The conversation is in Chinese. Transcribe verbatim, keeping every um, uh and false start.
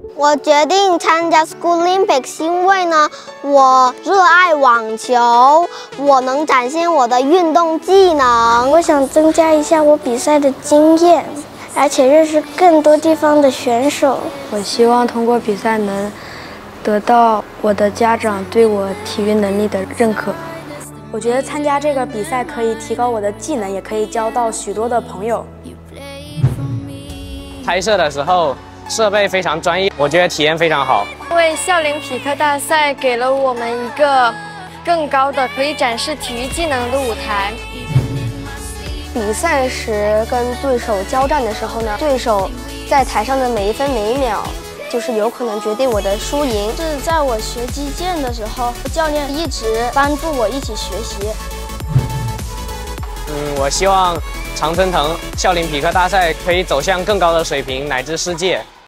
我决定参加 Schoolympics， 因为呢，我热爱网球，我能展现我的运动技能。 我想增加一下我比赛的经验，而且认识更多地方的选手。 我希望通过比赛能得到我的家长对我体育能力的认可。 我觉得参加这个比赛可以提高我的技能，也可以交到许多的朋友。 拍摄的时候，设备非常专业，我觉得体验非常好。 因为校林匹克大赛给了我们一个更高的可以展示体育技能的舞台。 比赛时跟对手交战的时候呢，对手在台上的每一分每一秒，就是有可能决定我的输赢。 是在我学击剑的时候，教练一直帮助我一起学习。 嗯，我希望常春藤校林匹克大赛可以走向更高的水平，乃至世界。